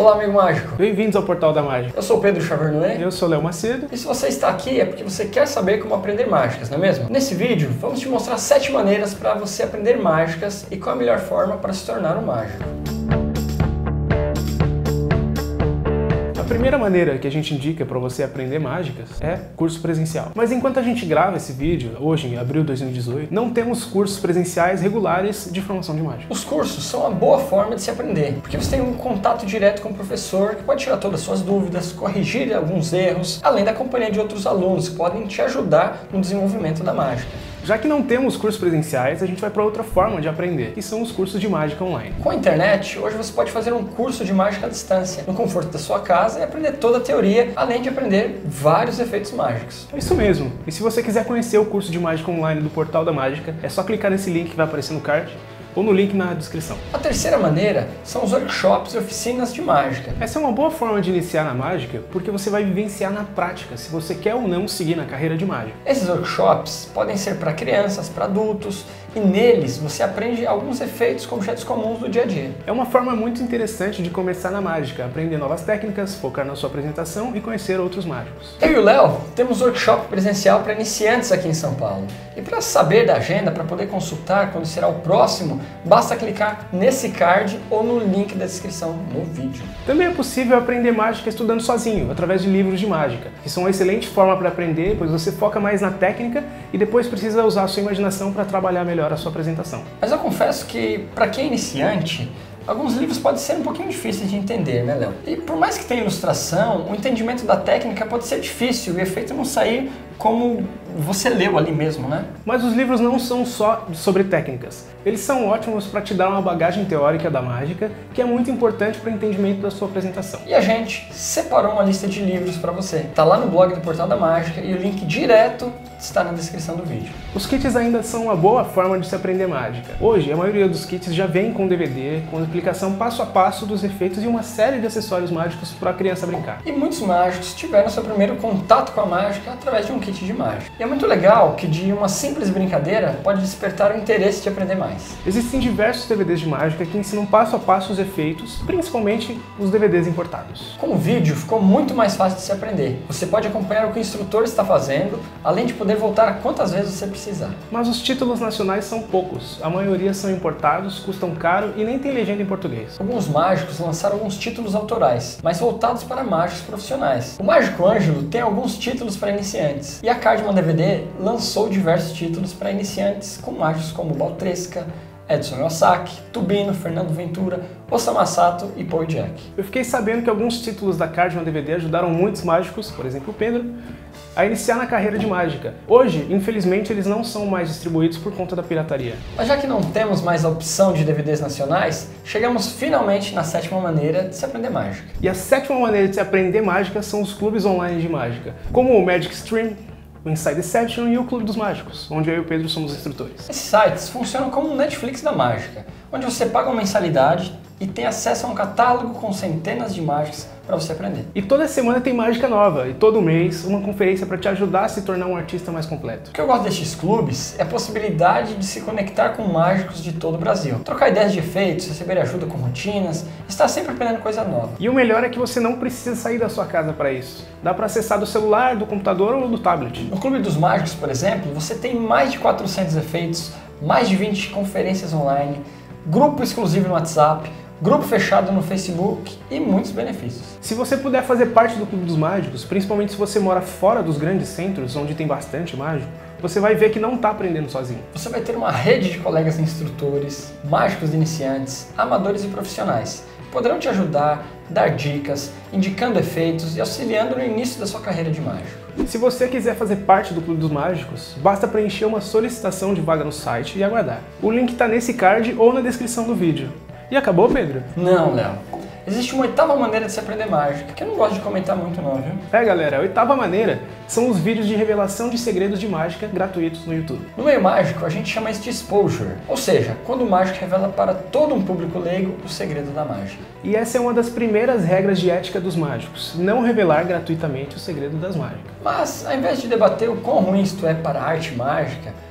Olá, amigo mágico! Bem-vindos ao Portal da Mágica. Eu sou o Pedro Chavernoé. Eu sou o Léo Macedo. E se você está aqui é porque você quer saber como aprender mágicas, não é mesmo? Nesse vídeo, vamos te mostrar 7 maneiras para você aprender mágicas e qual a melhor forma para se tornar um mágico. A primeira maneira que a gente indica para você aprender mágicas é curso presencial. Mas enquanto a gente grava esse vídeo, hoje em abril de 2018, não temos cursos presenciais regulares de formação de mágica. Os cursos são uma boa forma de se aprender, porque você tem um contato direto com o professor que pode tirar todas as suas dúvidas, corrigir alguns erros, além da companhia de outros alunos que podem te ajudar no desenvolvimento da mágica. Já que não temos cursos presenciais, a gente vai para outra forma de aprender, que são os cursos de mágica online. Com a internet, hoje você pode fazer um curso de mágica à distância, no conforto da sua casa e aprender toda a teoria, além de aprender vários efeitos mágicos. É isso mesmo. E se você quiser conhecer o curso de mágica online do Portal da Mágica, é só clicar nesse link que vai aparecer no card ou no link na descrição. A terceira maneira são os workshops e oficinas de mágica. Essa é uma boa forma de iniciar na mágica, porque você vai vivenciar na prática se você quer ou não seguir na carreira de mágico. Esses workshops podem ser para crianças, para adultos, e neles você aprende alguns efeitos com objetos comuns do dia a dia. É uma forma muito interessante de começar na mágica, aprender novas técnicas, focar na sua apresentação e conhecer outros mágicos. Eu e o Léo temos workshop presencial para iniciantes aqui em São Paulo. E para saber da agenda, para poder consultar quando será o próximo, basta clicar nesse card ou no link da descrição no vídeo. Também é possível aprender mágica estudando sozinho, através de livros de mágica, que são uma excelente forma para aprender, pois você foca mais na técnica e depois precisa usar a sua imaginação para trabalhar melhor a sua apresentação. Mas eu confesso que, para quem é iniciante, alguns livros podem ser um pouquinho difíceis de entender, né, Léo? E por mais que tenha ilustração, o entendimento da técnica pode ser difícil e o efeito não sair como você leu ali mesmo, né? Mas os livros não são só sobre técnicas. Eles são ótimos para te dar uma bagagem teórica da mágica, que é muito importante para o entendimento da sua apresentação. E a gente separou uma lista de livros para você. Tá lá no blog do Portal da Mágica e o link direto está na descrição do vídeo. Os kits ainda são uma boa forma de se aprender mágica. Hoje, a maioria dos kits já vem com DVD, com explicação passo a passo dos efeitos e uma série de acessórios mágicos para a criança brincar. E muitos mágicos tiveram seu primeiro contato com a mágica através de um kit de mágica. E é muito legal que de uma simples brincadeira pode despertar o interesse de aprender mais. Existem diversos DVDs de mágica que ensinam passo a passo os efeitos, principalmente os DVDs importados. Com o vídeo ficou muito mais fácil de se aprender. Você pode acompanhar o que o instrutor está fazendo, além de poder voltar quantas vezes você precisar. Mas os títulos nacionais são poucos, a maioria são importados, custam caro e nem tem legenda em português. Alguns mágicos lançaram alguns títulos autorais, mas voltados para mágicos profissionais. O Mágico Ângelo tem alguns títulos para iniciantes, e a Cardman DVD lançou diversos títulos para iniciantes com mágicos como Baltresca, Edson Yosaki, Tubino, Fernando Ventura, Osamu Sato e Paul Jack. Eu fiquei sabendo que alguns títulos da Cardman DVD ajudaram muitos mágicos, por exemplo o Pedro, a iniciar na carreira de mágica. Hoje, infelizmente, eles não são mais distribuídos por conta da pirataria. Mas já que não temos mais a opção de DVDs nacionais, chegamos finalmente na 7ª maneira de se aprender mágica. E a 7ª maneira de se aprender mágica são os clubes online de mágica, como o Magic Stream, o Inside Deception e o Clube dos Mágicos, onde eu e o Pedro somos instrutores. Esses sites funcionam como um Netflix da mágica, onde você paga uma mensalidade e tem acesso a um catálogo com centenas de mágicas para você aprender. E toda semana tem mágica nova, e todo mês uma conferência para te ajudar a se tornar um artista mais completo. O que eu gosto destes clubes é a possibilidade de se conectar com mágicos de todo o Brasil, trocar ideias de efeitos, receber ajuda com rotinas, estar sempre aprendendo coisa nova. E o melhor é que você não precisa sair da sua casa para isso. Dá para acessar do celular, do computador ou do tablet. No Clube dos Mágicos, por exemplo, você tem mais de 400 efeitos, mais de 20 conferências online, grupo exclusivo no WhatsApp, grupo fechado no Facebook e muitos benefícios. Se você puder fazer parte do Clube dos Mágicos, principalmente se você mora fora dos grandes centros, onde tem bastante mágico, você vai ver que não está aprendendo sozinho. Você vai ter uma rede de colegas instrutores, mágicos iniciantes, amadores e profissionais, que poderão te ajudar, dar dicas, indicando efeitos e auxiliando no início da sua carreira de mágico. Se você quiser fazer parte do Clube dos Mágicos, basta preencher uma solicitação de vaga no site e aguardar. O link está nesse card ou na descrição do vídeo. E acabou, Pedro? Não, Léo. Existe uma 8ª maneira de se aprender mágica, que eu não gosto de comentar muito não, viu? Galera, a 8ª maneira são os vídeos de revelação de segredos de mágica gratuitos no YouTube. No meio mágico, a gente chama isso de exposure, ou seja, quando o mágico revela para todo um público leigo o segredo da mágica. E essa é uma das primeiras regras de ética dos mágicos, não revelar gratuitamente o segredo das mágicas. Mas, ao invés de debater o quão ruim isto é para a arte mágica,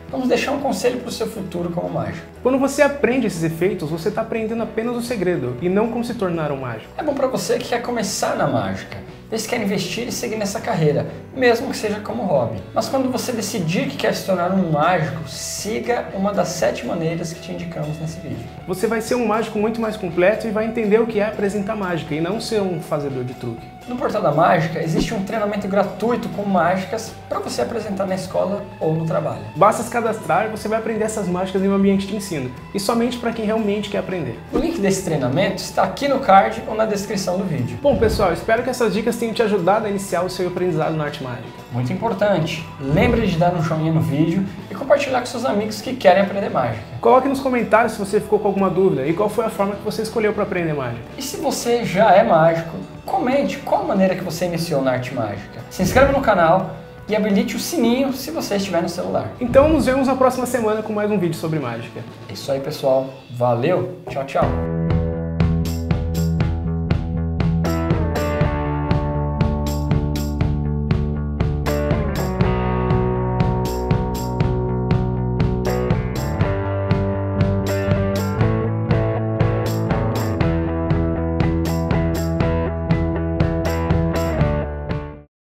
vamos deixar um conselho para o seu futuro como mágico. Quando você aprende esses efeitos, você está aprendendo apenas o segredo e não como se tornar um mágico. É bom para você que quer começar na mágica, vê se quer investir e seguir nessa carreira, mesmo que seja como hobby. Mas quando você decidir que quer se tornar um mágico, siga uma das 7 maneiras que te indicamos nesse vídeo. Você vai ser um mágico muito mais completo e vai entender o que é apresentar mágica e não ser um fazedor de truque. No Portal da Mágica existe um treinamento gratuito com mágicas para você apresentar na escola ou no trabalho. Basta se cadastrar e você vai aprender essas mágicas em um ambiente de ensino, e somente para quem realmente quer aprender. O link desse treinamento está aqui no card ou na descrição do vídeo. Bom pessoal, espero que essas dicas tenham te ajudado a iniciar o seu aprendizado na arte mágica. Muito importante, lembre de dar um joinha no vídeo e compartilhar com seus amigos que querem aprender mágica. Coloque nos comentários se você ficou com alguma dúvida e qual foi a forma que você escolheu para aprender mágica. E se você já é mágico, comente qual a maneira que você iniciou na arte mágica. Se inscreva no canal e habilite o sininho se você estiver no celular. Então nos vemos na próxima semana com mais um vídeo sobre mágica. É isso aí pessoal, valeu, tchau, tchau!